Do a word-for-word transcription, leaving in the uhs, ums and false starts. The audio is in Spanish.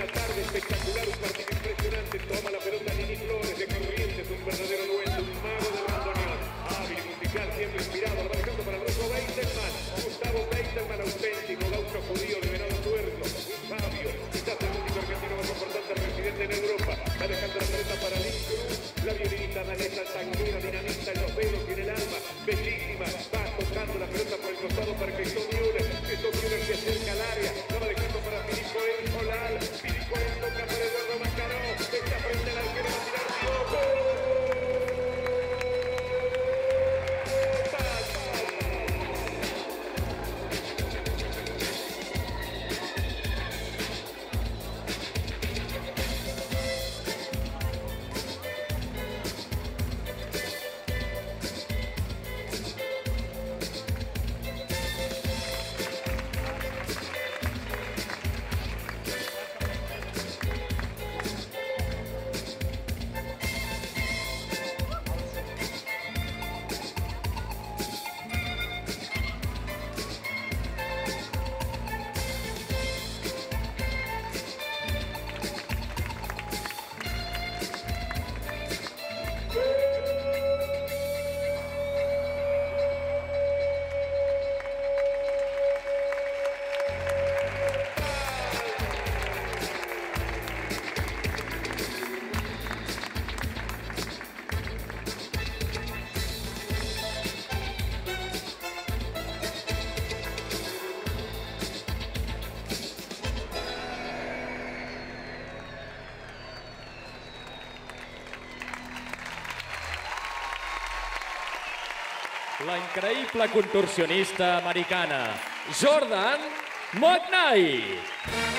la tarde, espectacular, un partido impresionante. Toma la pelota Nini Flores de Corrientes, un verdadero duelo, un mago del bandoneón. Hábil y musical, siempre inspirado, lo va dejando para el rojo Beitelman. Gustavo Beitelman, auténtico gaucho judío de Venado Tuerto. Un sabio, quizás el único argentino más importante residente en Europa. Va dejando la pelota para Lin Cruz. La violinista danesa, tanguera, dinamista en los dedos y en el alma. Bellísima, va tocando la pelota por el costado para que Cristóbal Müller. Cristóbal Müller se acerca al área. La va dejando para Filipo El Solal. Filipo El toca para Eduardo Macaró. Está frente al arquero, va a tirar Diogo. La increïble contorsionista americana, Jordan McKnight.